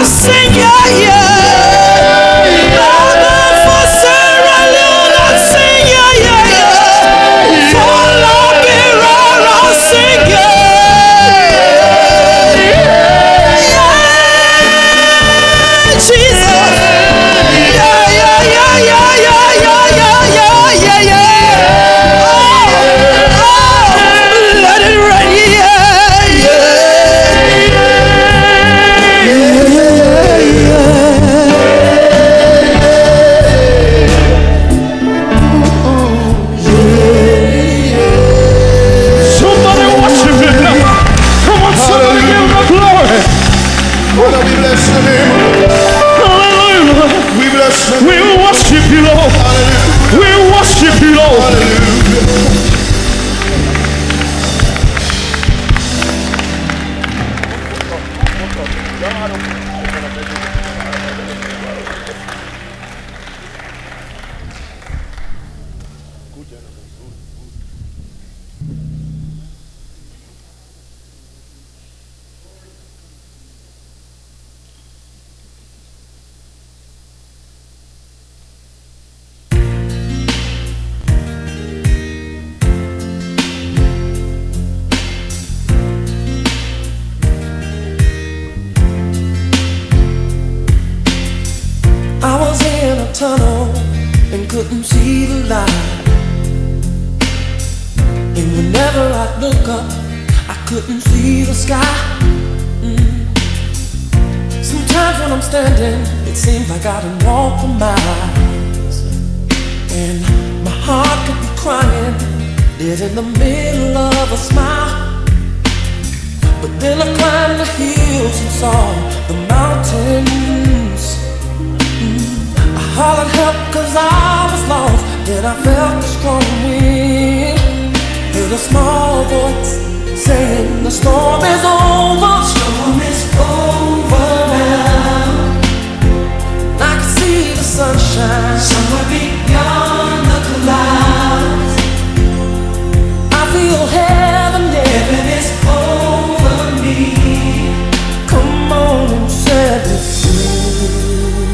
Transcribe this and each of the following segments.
sing, yeah, yeah. For Sierra Leone, I'll sing, yeah, yeah, yeah. For Liberia, I'll sing, yeah. Jesus. Yeah, yeah, yeah, yeah, yeah, yeah, yeah, yeah, yeah. Oh, let it rain, yeah, Somebody worship him now. Come on, somebody give him the glory. Father, we bless your name. Hallelujah. We bless your name. We worship you, Lord. Hallelujah. We worship you, Lord. Hallelujah. I was in a tunnel and couldn't see the light. And whenever I'd look up, I couldn't see the sky. Sometimes when I'm standing, it seems like I done walked for miles. And my heart could be crying, dead in the middle of a smile. But then I climbed the hills and saw the mountains. I hollered help cause I was lost. Then I felt a strong wind. Heard a small voice saying the storm is over. Storm is over now. I can see the sunshine somewhere beyond the clouds. I feel heaven, heaven is over me. Come on and set me free.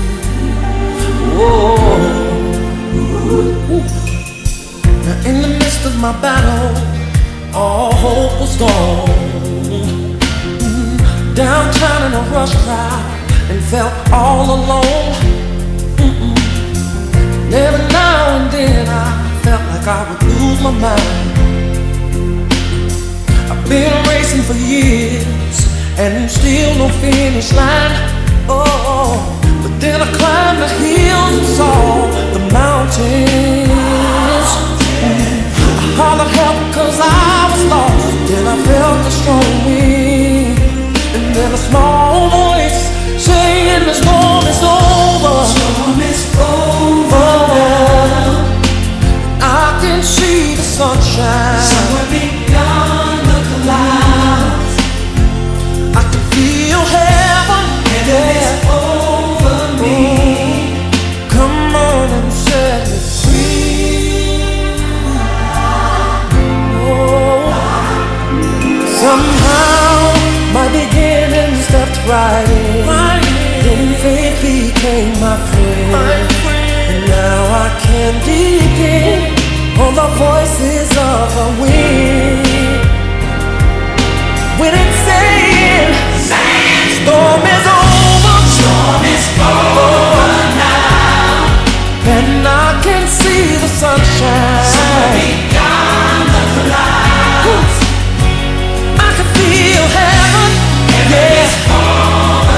Now in the midst of my battle, all hope was gone. Downtown in a rush crowd and felt all alone. And every now and then I felt like I would lose my mind. I've been racing for years and still no finish line. Oh, but then I climbed the hills and saw the mountains. I hollered help cause I was lost. Then I felt a strong wind. And then a small voice saying the storm is over. Storm is over now. I can see the sunshine somewhere beyond the clouds. I can feel heaven, heaven is over me. Come on and set me free. Oh, somehow my beginning stepped right in. Then faith became my friend. And now I can depend on the voices of the wind. When it's saying, storm is over. Storm is over now. And I can see the sunshine somewhere beyond the clouds. I can feel heaven, heaven is over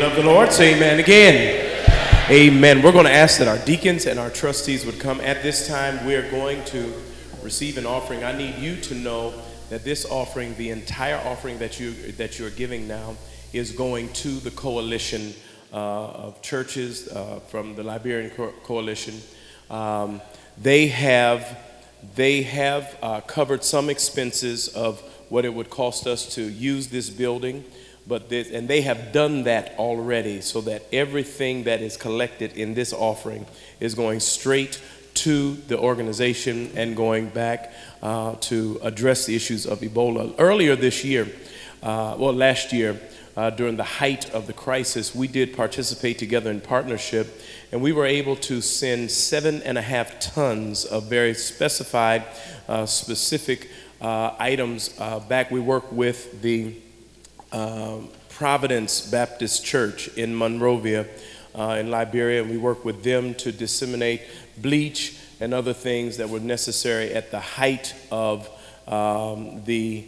love the Lord. Say amen again. Amen. We're going to ask that our deacons and our trustees would come at this time. We're going to receive an offering. I need you to know that this offering, the entire offering that you are giving now, is going to the coalition of churches from the Liberian Coalition. They have covered some expenses of what it would cost us to use this building, and they have done that already, so that everything that is collected in this offering is going straight to the organization and going back to address the issues of Ebola. Earlier this year, last year, during the height of the crisis, we did participate together in partnership, and we were able to send 7.5 tons of very specified, specific items back. We work with the Providence Baptist Church in Monrovia in Liberia, and we work with them to disseminate bleach and other things that were necessary at the height of the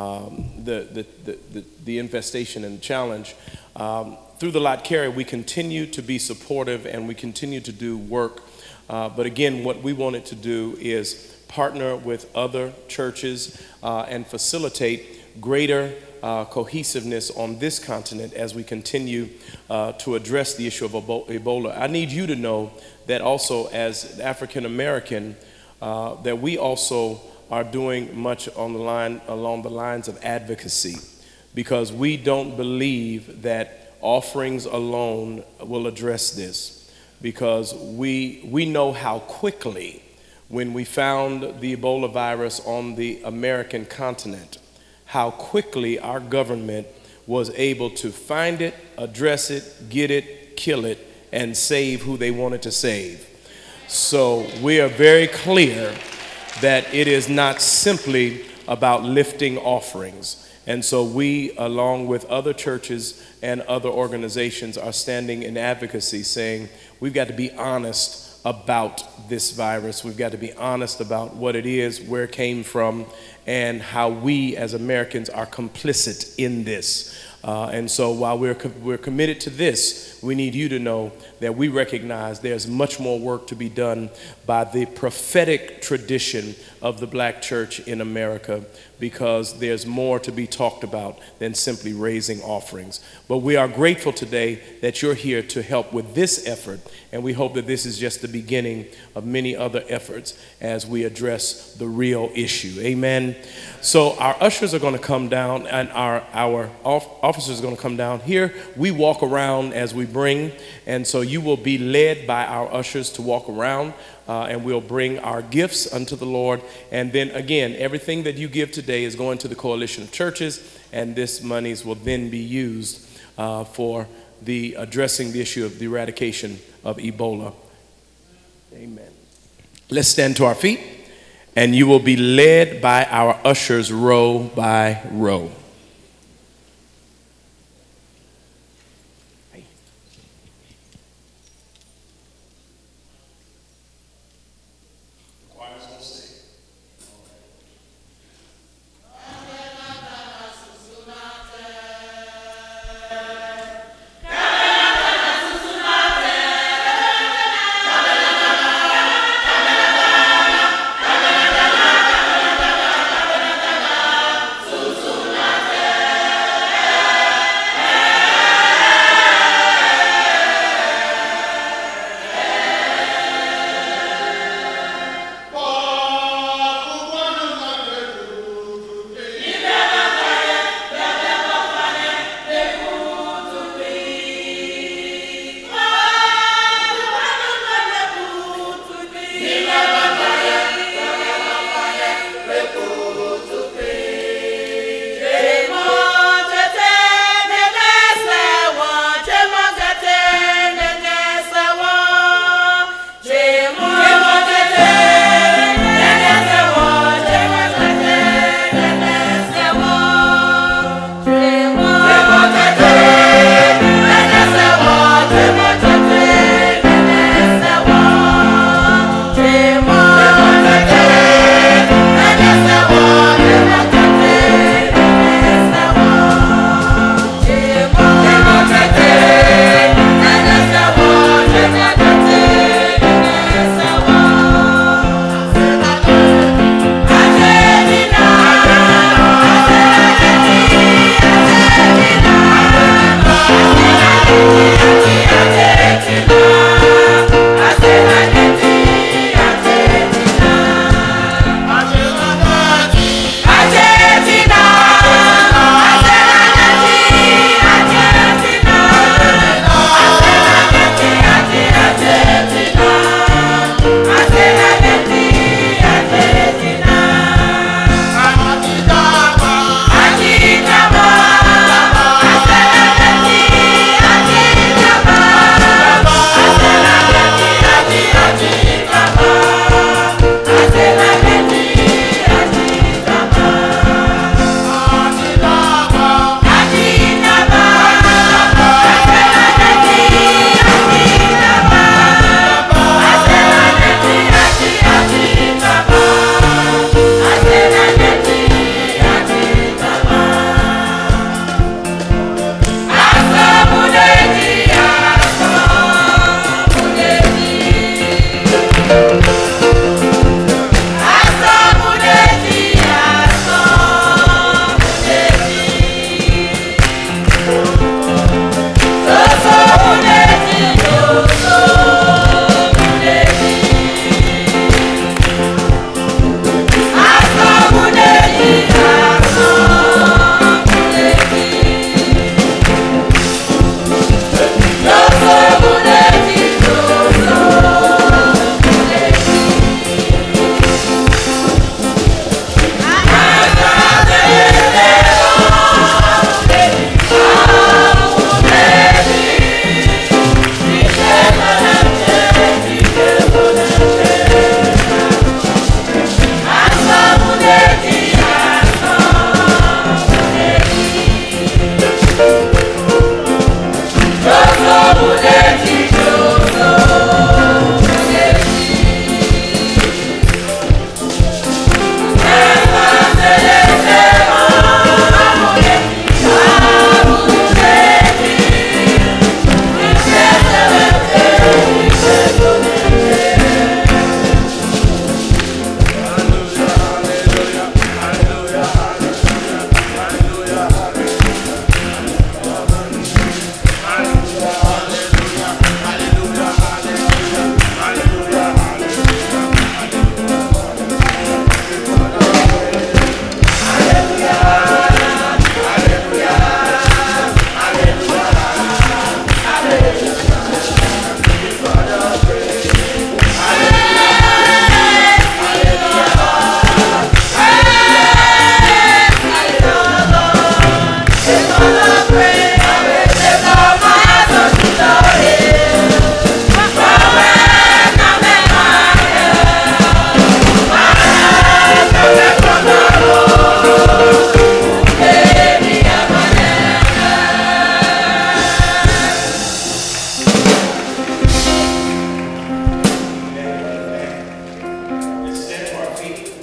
infestation and challenge. Through the Lot Carrier, we continue to be supportive and we continue to do work. But again, what we wanted to do is partner with other churches and facilitate greater cohesiveness on this continent as we continue to address the issue of Ebola. I need you to know that also as African American, that we also are doing much along the lines of advocacy, because we don't believe that offerings alone will address this, because we know how quickly, when we found the Ebola virus on the American continent, how quickly our government was able to find it, address it, get it, kill it, and save who they wanted to save. So we are very clear that it is not simply about lifting offerings. And so we, along with other churches and other organizations, are standing in advocacy saying we've got to be honest about this virus. We've got to be honest about what it is, where it came from, and how we as Americans are complicit in this. And so while we're committed to this, we need you to know that we recognize there's much more work to be done by the prophetic tradition of the black church in America, because there's more to be talked about than simply raising offerings. But we are grateful today that you're here to help with this effort, and we hope that this is just the beginning of many other efforts as we address the real issue. Amen. So our ushers are going to come down, and our officers are going to come down here. We walk around as we bring, and so you will be led by our ushers to walk around, and we'll bring our gifts unto the Lord. And then again, everything that you give today is going to the coalition of churches, and this monies will then be used for the addressing the issue of the eradication of Ebola. Amen. Let's stand to our feet, and you will be led by our ushers row by row. Susuna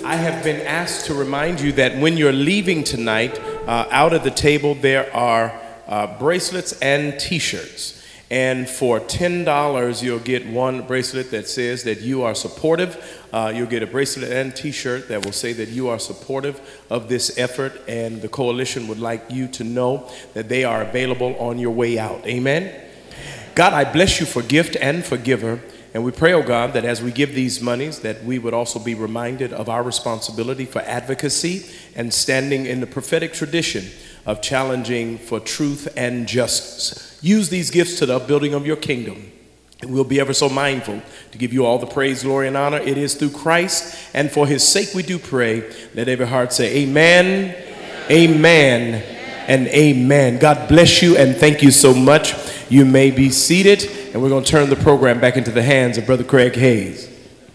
I have been asked to remind you that when you're leaving tonight, out at the table there are bracelets and t-shirts. And for $10, you'll get one bracelet that says that you are supportive. You'll get a bracelet and t-shirt that will say that you are supportive of this effort, and the coalition would like you to know that they are available on your way out. Amen. God, I bless you for gift and for giver. And we pray, oh God, that as we give these monies, that we would also be reminded of our responsibility for advocacy and standing in the prophetic tradition of challenging for truth and justice. Use these gifts to the upbuilding of your kingdom. And we'll be ever so mindful to give you all the praise, glory, and honor. It is through Christ, and for his sake we do pray. Let every heart say amen, amen, and amen. God bless you, and thank you so much. You may be seated, and we're going to turn the program back into the hands of Brother Craig Hayes.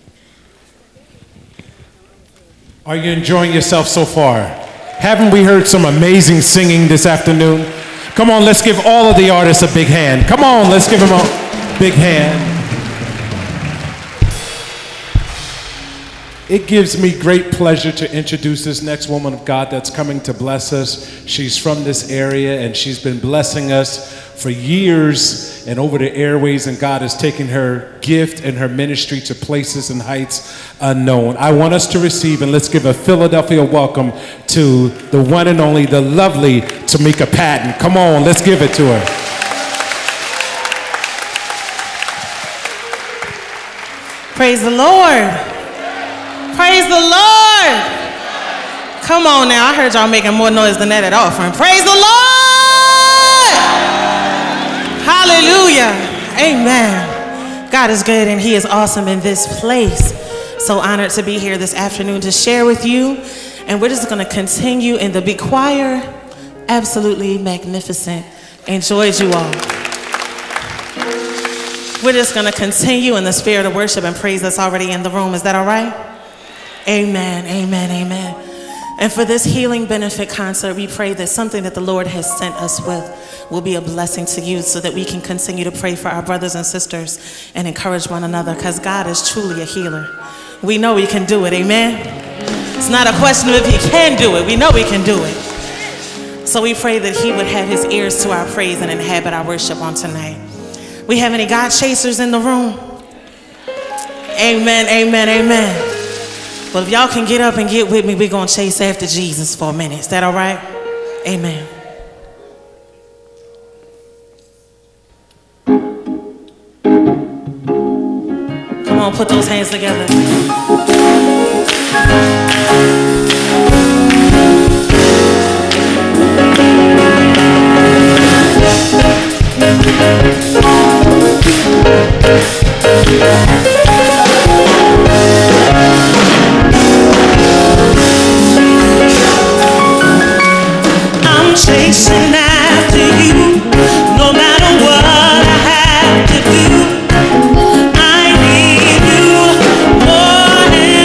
Are you enjoying yourself so far? Haven't we heard some amazing singing this afternoon? Come on, let's give all of the artists a big hand. Come on, let's give them a big hand. It gives me great pleasure to introduce this next woman of God that's coming to bless us. She's from this area, and she's been blessing us for years and over the airways, and God has taken her gift and her ministry to places and heights unknown. I want us to receive, and let's give a Philadelphia welcome to the one and only, the lovely Tamika Patton. Come on, let's give it to her. Praise the Lord. Praise the Lord. Come on now, I heard y'all making more noise than that at offering. Praise the Lord. Hallelujah. Amen. God is good and he is awesome in this place. So honored to be here this afternoon to share with you. And we're just going to continue in the big choir. Absolutely magnificent. Enjoyed you all. We're just going to continue in the spirit of worship and praise that's already in the room. Is that all right? Amen, amen, amen. And for this healing benefit concert, we pray that something that the Lord has sent us with will be a blessing to you so that we can continue to pray for our brothers and sisters and encourage one another, because God is truly a healer. We know he can do it, amen? It's not a question of if he can do it. We know he can do it. So we pray that he would have his ears to our praise and inhabit our worship on tonight. We have any God chasers in the room? Amen, amen, amen. Well, if y'all can get up and get with me, we're going to chase after Jesus for a minute. Is that all right? Amen. Come on, put those hands together. I'm chasing after you, no matter what I have to do. I need you more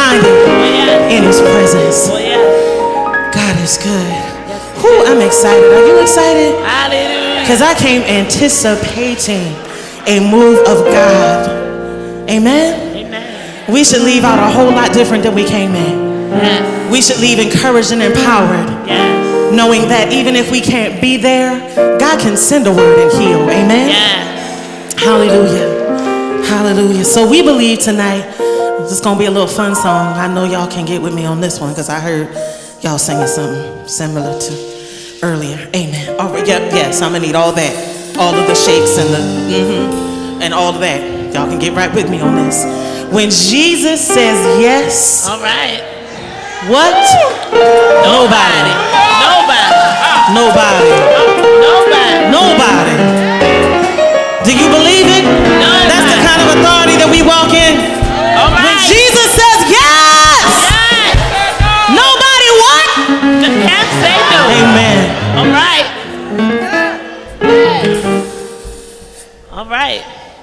find it in his presence. God is good. Whew, I'm excited. Are you excited? Hallelujah. Because I came anticipating a move of God. Amen? Amen. We should leave out a whole lot different than we came in. Yes. We should leave encouraged and empowered, Yes. knowing that even if we can't be there, God can send a word and heal. Amen? Yes. Hallelujah. Hallelujah. So we believe tonight, this is going to be a little fun song. I know y'all can get with me on this one because I heard y'all singing something similar to earlier. Amen. All right. Yep. Yes, I'm going to need all that. All of the shakes and the and all of that. Y'all can get right with me on this. When Jesus says yes, All right. what? Nobody. Nobody. Nobody. Nobody. Nobody. Do you believe it? Nobody. That's the kind of authority that we walk in. All When right. Jesus says yes, Yes. nobody what? Can't say no. Amen. All right. All right.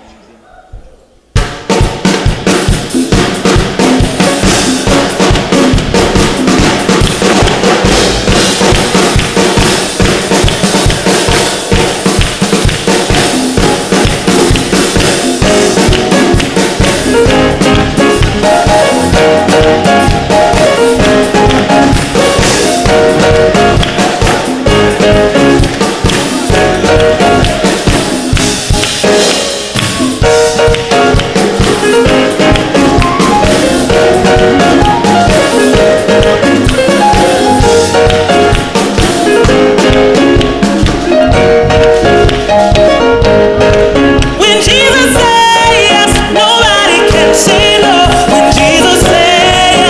When Jesus says yes, nobody can say no. When Jesus says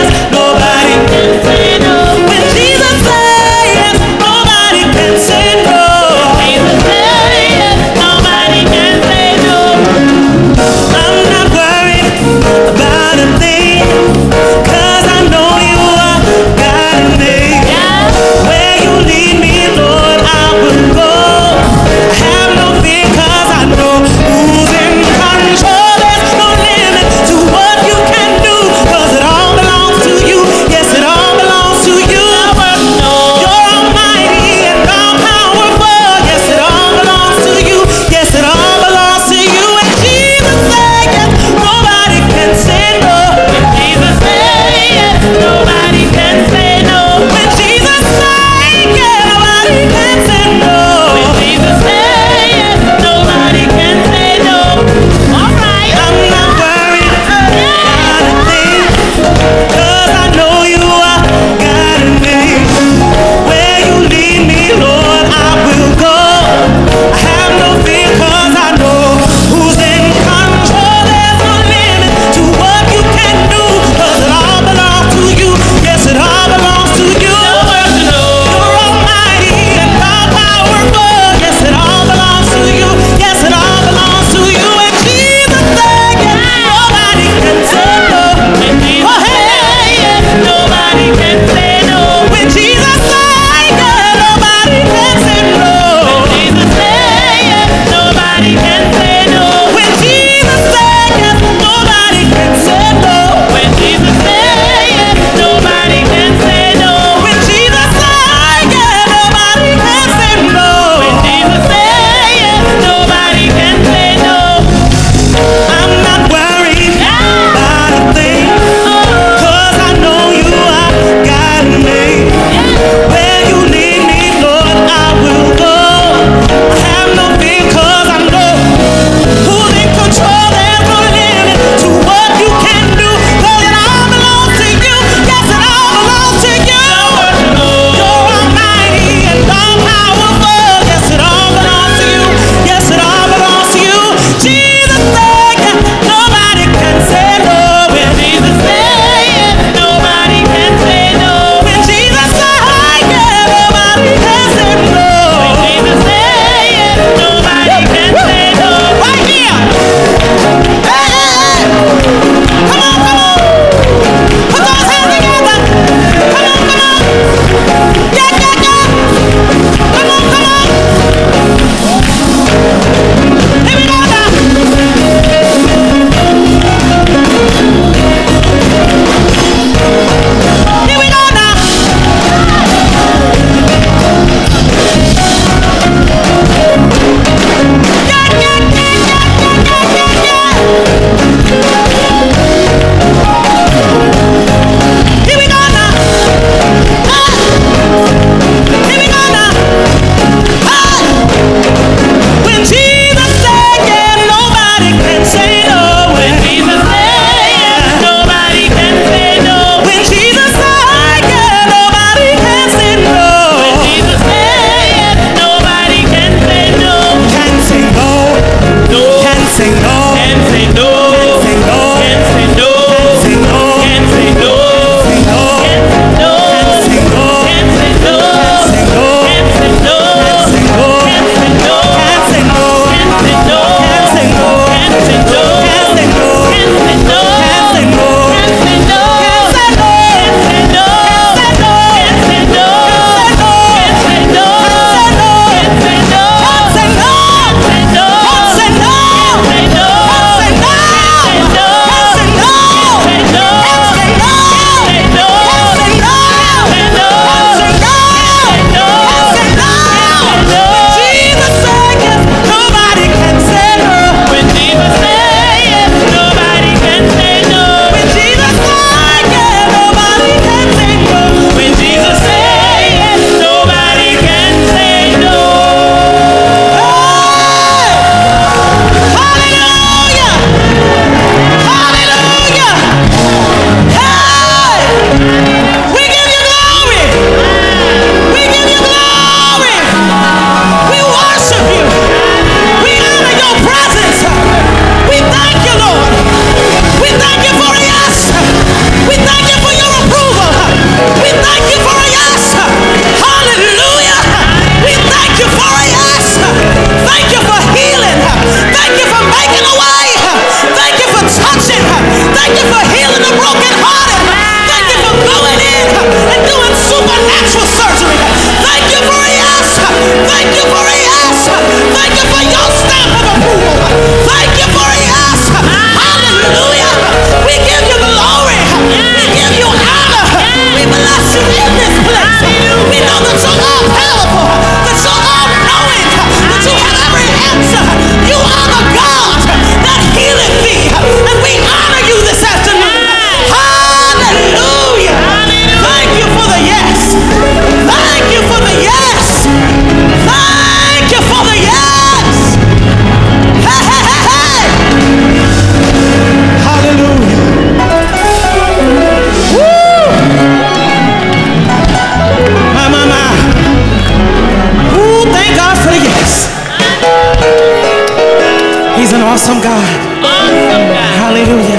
awesome God. Awesome God. Hallelujah.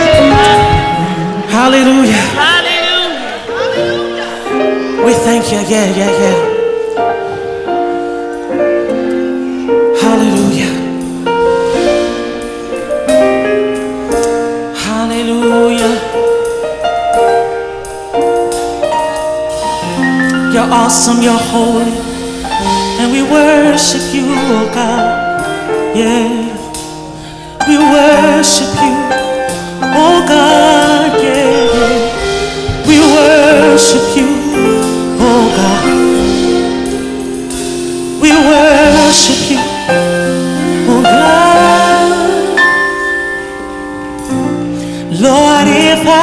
Hallelujah. Hallelujah. We thank you. Yeah. Hallelujah. Hallelujah. You're awesome, you're holy, and we worship you, oh God. Yeah. We worship you, oh God, yeah. We worship you, oh God. We worship you, oh God. Lord, if I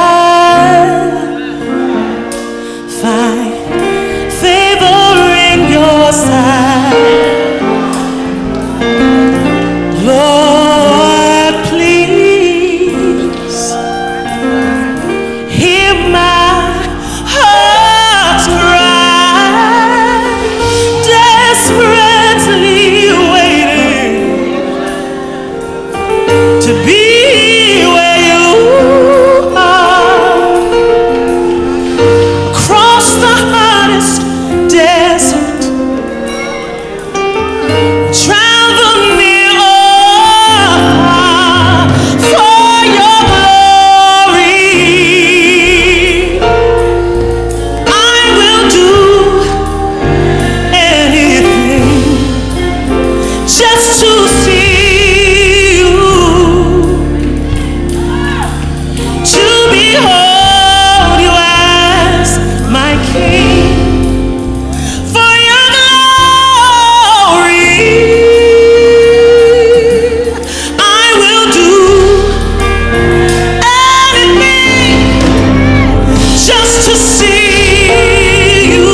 find favor in your sight, Lord, please hear my heart's cry, desperately waiting to be where you are, across the hottest desert, travel near or far for your glory. I will do anything just to see you, to behold you as my King. For your glory, I will do anything just to see you,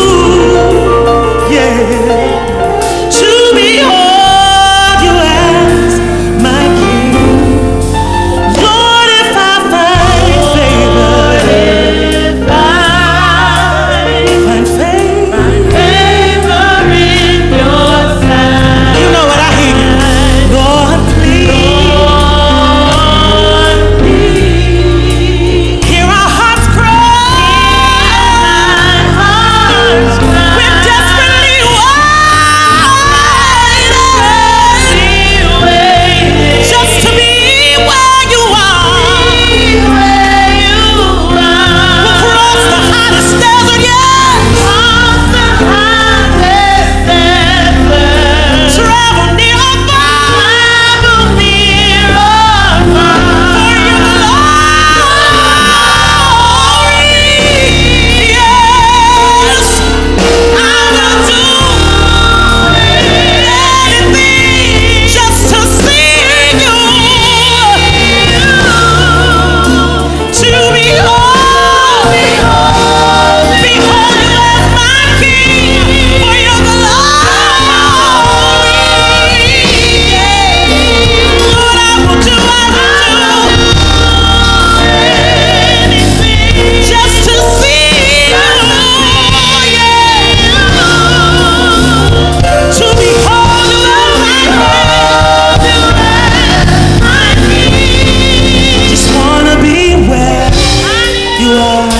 yeah, to behold you as my King. Lord, if I find favor, find favor in your sight. You know what I hear? Lord, please hear our hearts cry. We're desperately waiting just to be where you are. We'll cross the hottest desert, yeah. Travel near or far for your glory. Yes, I will do anything just to see you, to behold you as my King, for your glory. Lord, I will do anything just to see you, yeah, to behold you as my King. Just wanna be where you are.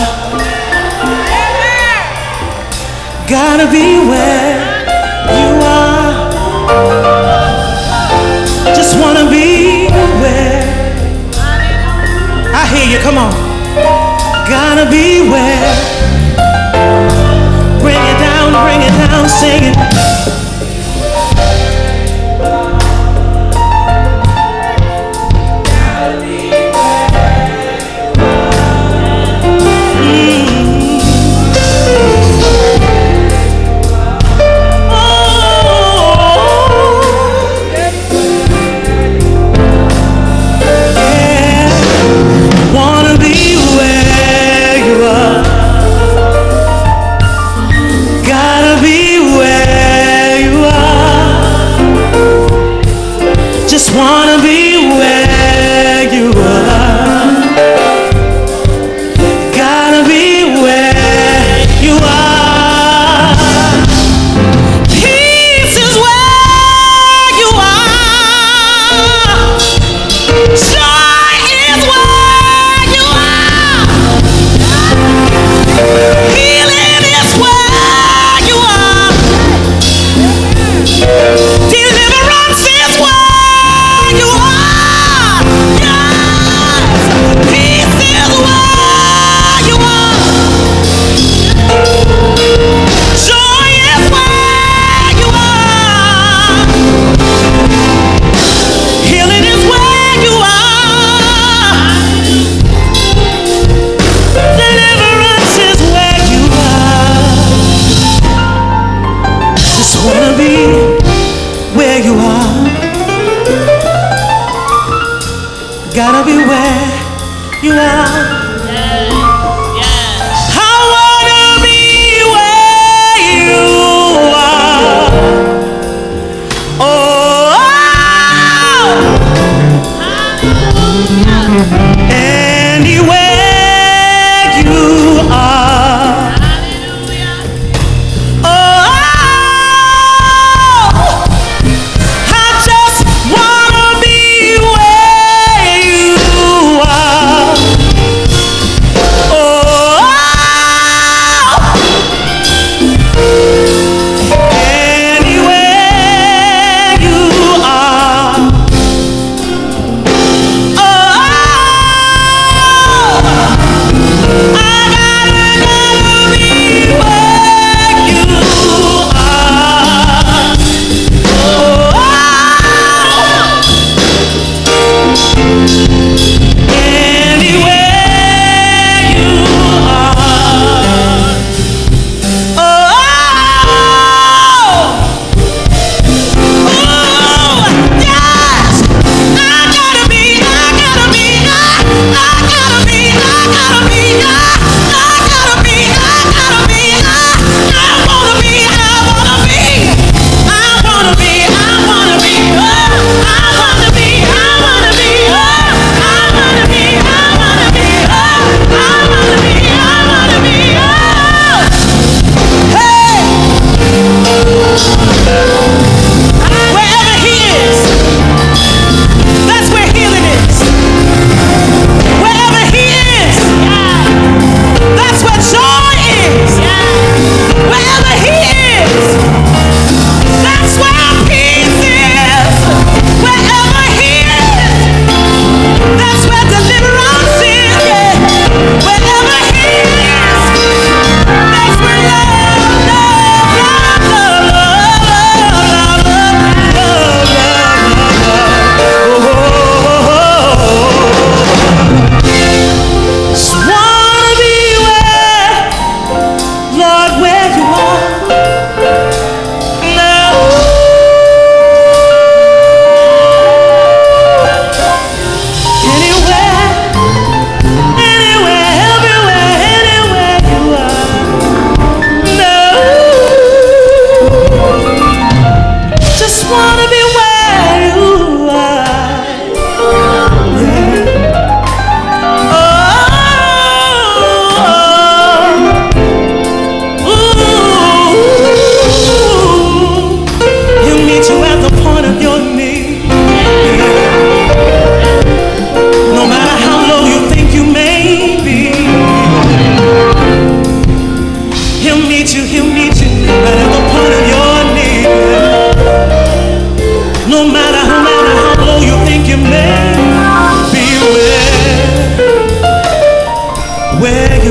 Gotta be where you are. Just wanna be where. I hear you, come on. Gotta be where. Bring it down, sing it. Wanna be where you are. Gotta be where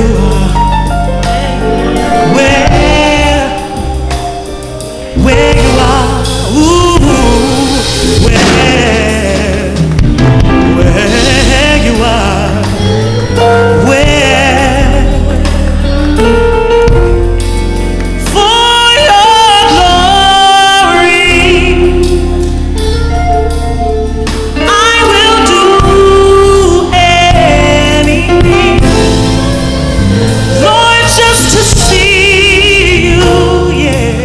Where you are, ooh, where you are, where for your glory I will do anything, Lord, just to see you, yeah.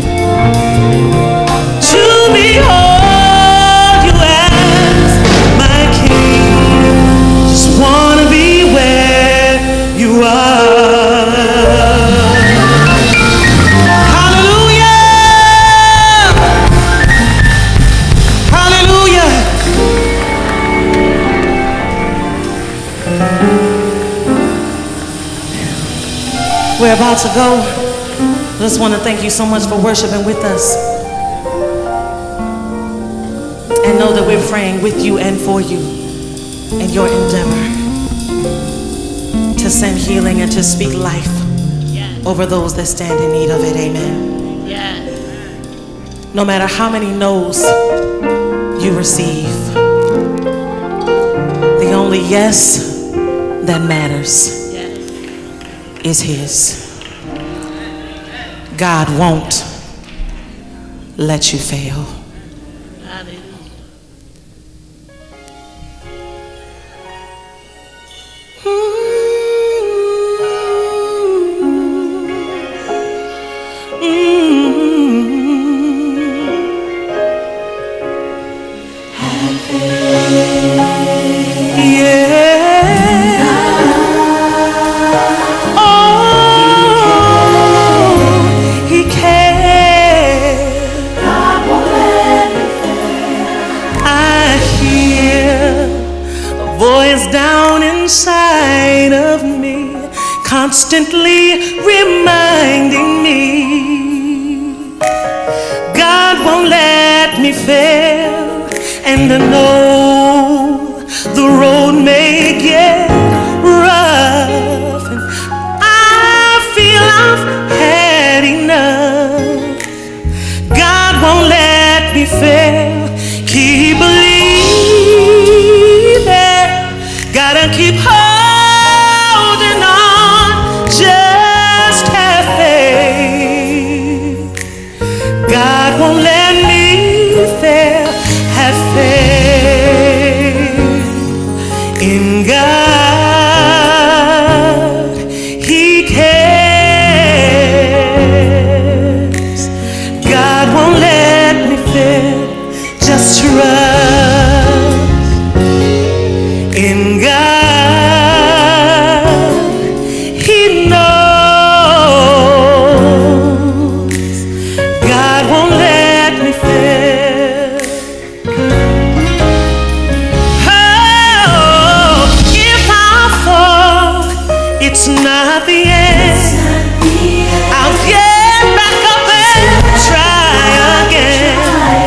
To behold you as my King, just wanna be where you are. Hallelujah, hallelujah. We're about to go. I just want to thank you so much for worshiping with us. And know that we're praying with you and for you in your endeavor to send healing and to speak life over those that stand in need of it. Amen. Yes. No matter how many no's you receive, the only yes that matters is His. God won't let you fail. Hallelujah. Down inside of me, constantly reminding me God won't let me fail, and I know the road may get rough, and I feel I've had enough. God won't let me fail. Keep believing. Gotta keep holding on, just have faith. God won't let me fail, have faith in God. He cares. God won't let me fail, just trust in God. He knows. God won't let me fail. Oh, if I fall, it's not the end. I'll get back up and try again.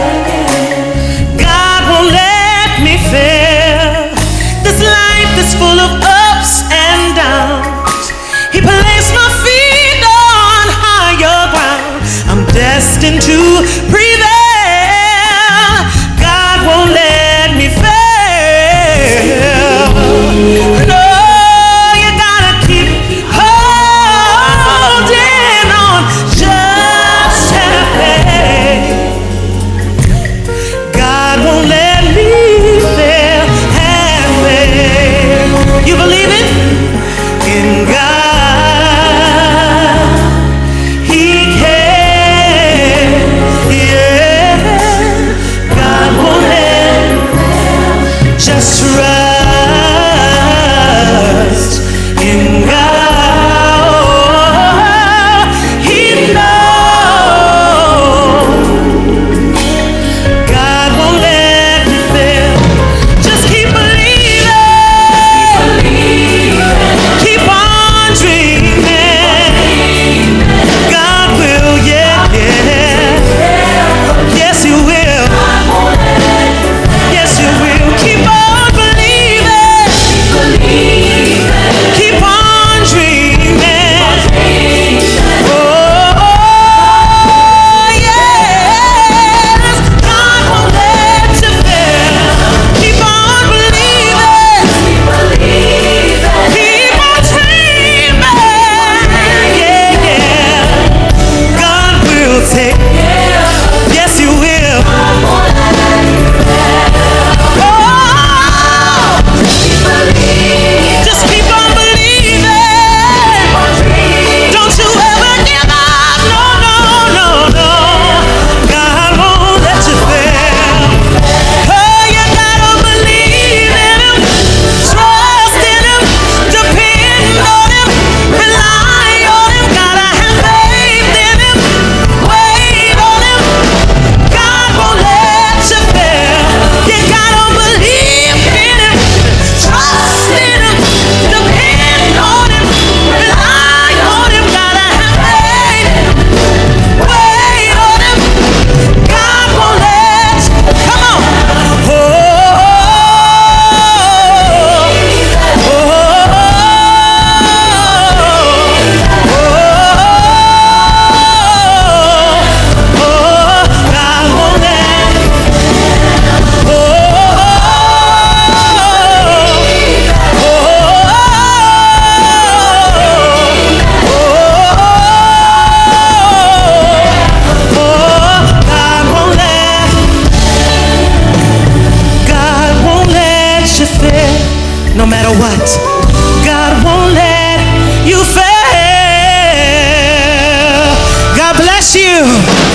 God won't let me fail. This life is full of ups and downs. He placed my feet on higher ground. I'm destined to prevail. God won't let me fail. No, you gotta keep holding on, just have faith. God won't let me fail. Have faith. You believe it? In God. He can. Yeah. God won't let bless you.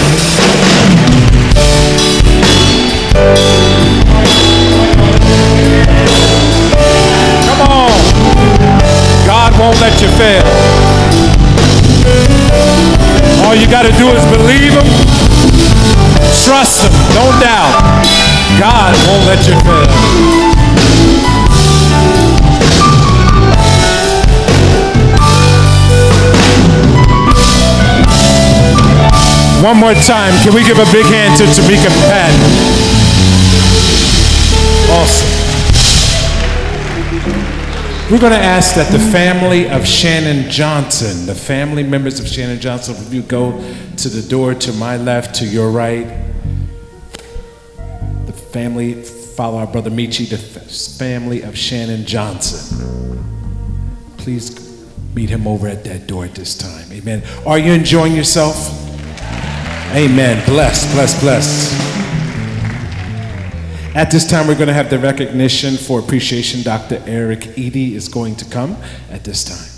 Come on. God won't let you fail. All you got to do is believe him, trust him, don't doubt. God won't let you fail. One more time, can we give a big hand to Tamika Patton? Awesome. We're going to ask that the family of Shannon Johnson, the family members of Shannon Johnson, if you go to the door to my left, to your right, the family, follow our brother Michi, the family of Shannon Johnson. Please meet him over at that door at this time. Amen. Are you enjoying yourself? Amen. Bless, bless, bless. At this time, we're going to have the recognition for appreciation. Dr. Eric Eady is going to come at this time.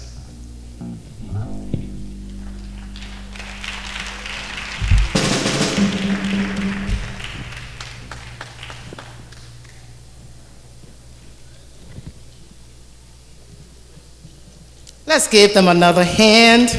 Let's give them another hand.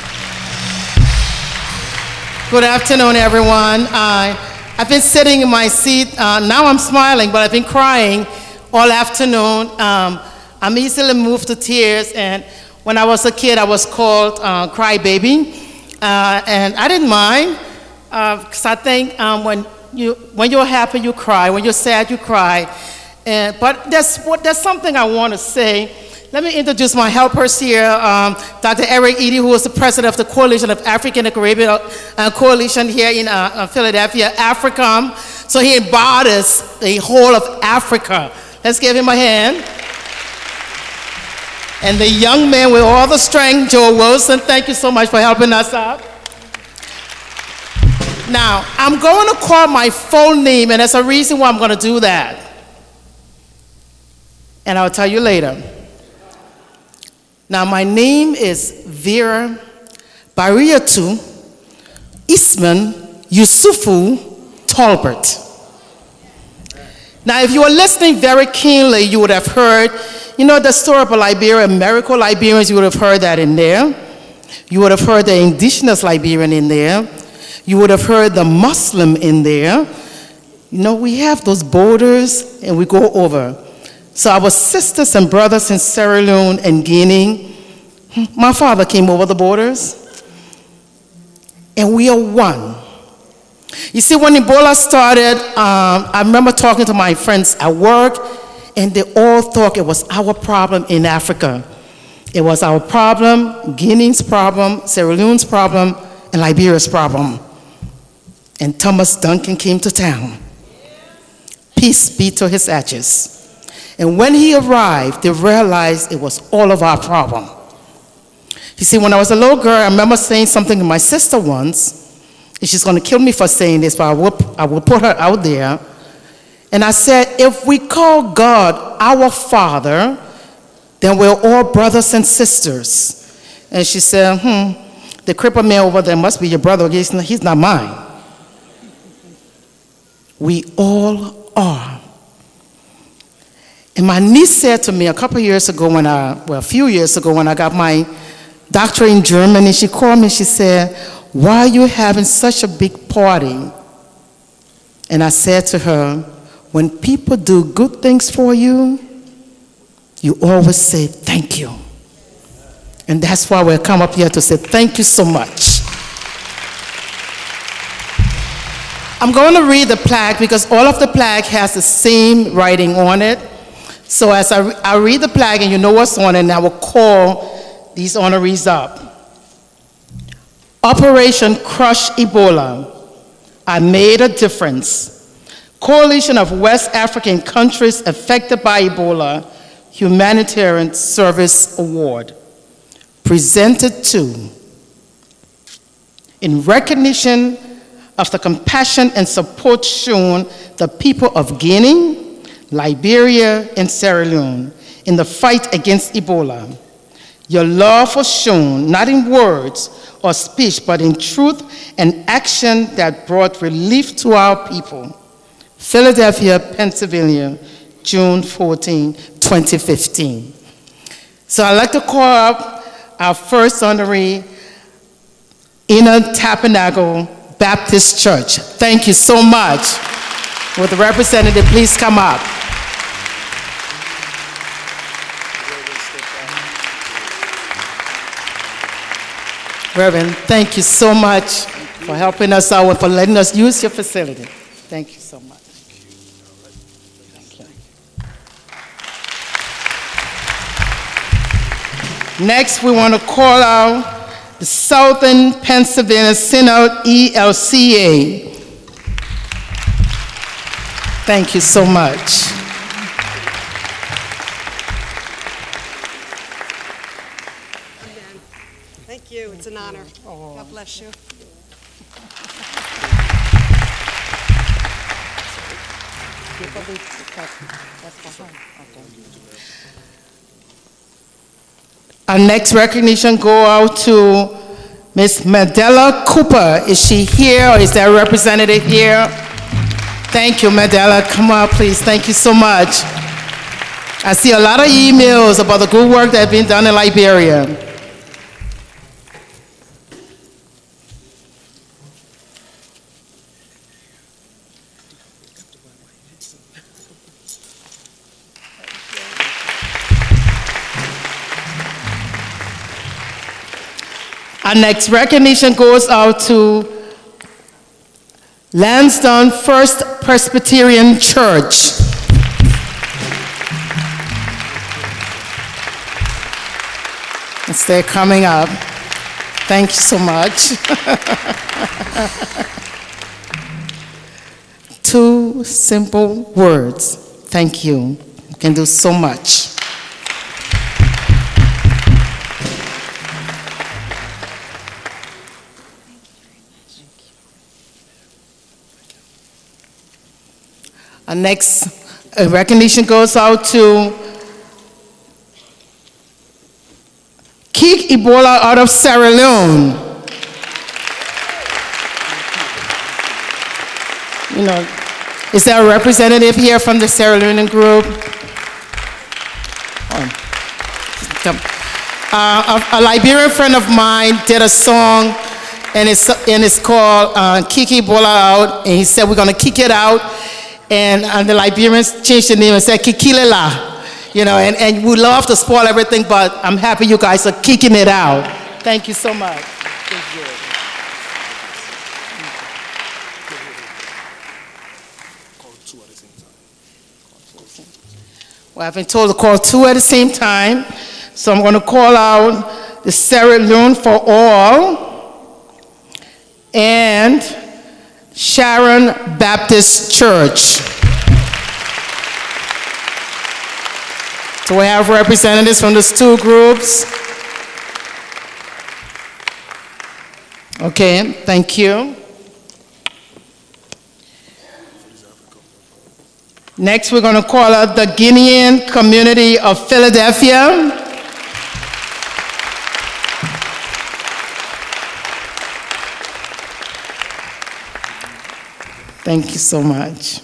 Good afternoon, everyone. I've been sitting in my seat. Now I'm smiling, but I've been crying all afternoon. I'm easily moved to tears, and when I was a kid, I was called Cry Baby, and I didn't mind, because I think when you're happy, you cry. When you're sad, you cry. But there's something I want to say. Let me introduce my helpers here. Dr. Eric Eady, who is the president of the Coalition of African and Caribbean Coalition here in Philadelphia, AFRICOM. So he embodies the whole of Africa. Let's give him a hand. And the young man with all the strength, Joe Wilson, thank you so much for helping us out. Now, I'm going to call my full name, and there's a reason why I'm going to do that. And I'll tell you later. Now, my name is Vera Bariatu Isman Yusufu Talbert. Now, if you were listening very keenly, you would have heard, you know, the story of Liberia, miracle Liberians, you would have heard that in there. You would have heard the indigenous Liberian in there. You would have heard the Muslim in there. You know, we have those borders and we go over. So our sisters and brothers in Sierra Leone and Guinea, my father came over the borders, and we are one. You see, when Ebola started, I remember talking to my friends at work, and they all thought it was our problem in Africa. It was our problem, Guinea's problem, Sierra Leone's problem, and Liberia's problem. And Thomas Duncan came to town. Peace be to his ashes. And when he arrived, they realized it was all of our problem. You see, when I was a little girl, I remember saying something to my sister once, and she's going to kill me for saying this, but I will put her out there. And I said, if we call God our Father, then we're all brothers and sisters. And she said, the crippled man over there must be your brother. He's not mine. We all are. And my niece said to me a couple years ago a few years ago when I got my doctorate in Germany, she called me, she said, why are you having such a big party? And I said to her, when people do good things for you, you always say thank you. And that's why we come up here to say thank you so much. I'm going to read the plaque because all of the plaque has the same writing on it. So as I read the plaque and you know what's on it, and I will call these honorees up. Operation Crush Ebola. I made a difference. Coalition of West African countries affected by Ebola Humanitarian Service Award. Presented to, in recognition of the compassion and support shown the people of Guinea, Liberia, and Sierra Leone in the fight against Ebola. Your love was shown, not in words or speech, but in truth and action that brought relief to our people. Philadelphia, Pennsylvania, June 14, 2015. So I'd like to call up our first honoree, Inner Tabernacle Baptist Church. Thank you so much. Will the representative please come up? Reverend, thank you so much for helping us out and for letting us use your facility. Thank you so much. Thank you. Next, we want to call out the Southern Pennsylvania Synod ELCA. Thank you so much. Thank you. It's an honor. God bless you. Our next recognition go out to Miss Medela Cooper. Is she here or is there a representative here? Thank you, Medela. Come on, please. Thank you so much. I see a lot of emails about the good work that's been done in Liberia. Our next recognition goes out to Lansdowne First Presbyterian Church. As they're coming up. Thank you so much. 2 simple words. Thank you. You can do so much. Our next recognition goes out to Kick Ebola out of Sierra Leone. You know, is there a representative here from the Sierra Leone group? A Liberian friend of mine did a song, and it's called Kick Ebola Out, and he said we're going to kick it out. And the Liberians changed the name and said Kikilela, you know, and we love to spoil everything, but I'm happy you guys are kicking it out. Thank you so much. Well, I've been told to call 2 at the same time, so I'm going to call out the Sierra Leone for All and Sharon Baptist Church. So we have representatives from those 2 groups. Okay, thank you. Next, we're going to call out the Guinean community of Philadelphia. Thank you so much.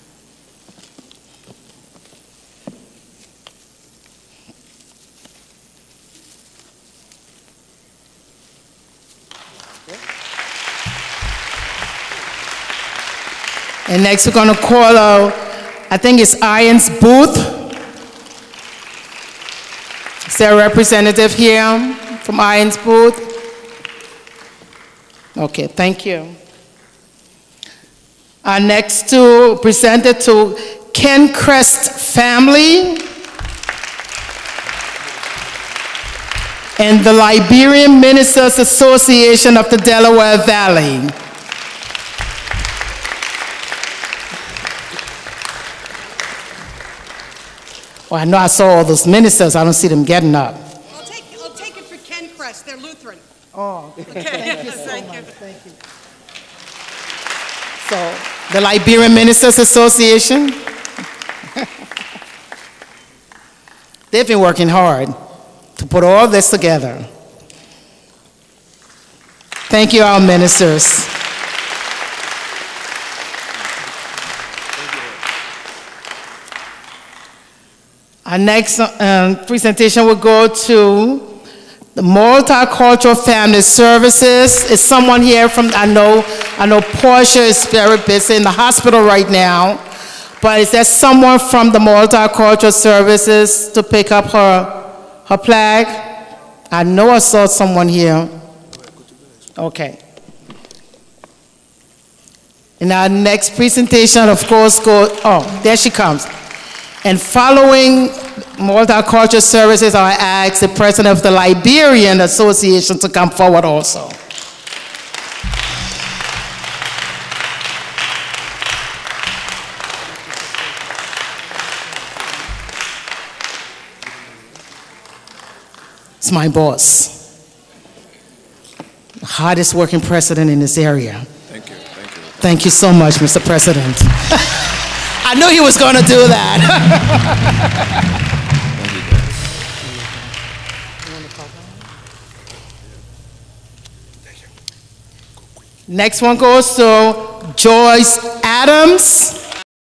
And next we're going to call out, I think it's Irons Booth. Is there a representative here from Irons Booth? Okay, thank you. Our next 2 presented to Ken Crest family and the Liberian Ministers Association of the Delaware Valley. Well, I know I saw all those ministers. I don't see them getting up. I'll take it for Ken Crest. They're Lutheran. Oh, Okay. thank you so Thank much. you. Thank you. So, the Liberian Ministers Association, they've been working hard to put all this together. Thank you, our ministers. Our next presentation will go to the Multicultural Family Services. Is someone here from, I know Portia is very busy in the hospital right now, but is there someone from the Multicultural Services to pick up her flag? I know I saw someone here. Okay. In our next presentation, of course, there she comes. And following Multicultural Services, I ask the president of the Liberian Association to come forward also. It's my boss. The hardest working president in this area. Thank you. Thank you. Thank you so much, Mr. President. I knew he was going to do that. Next one goes to Joyce Adams.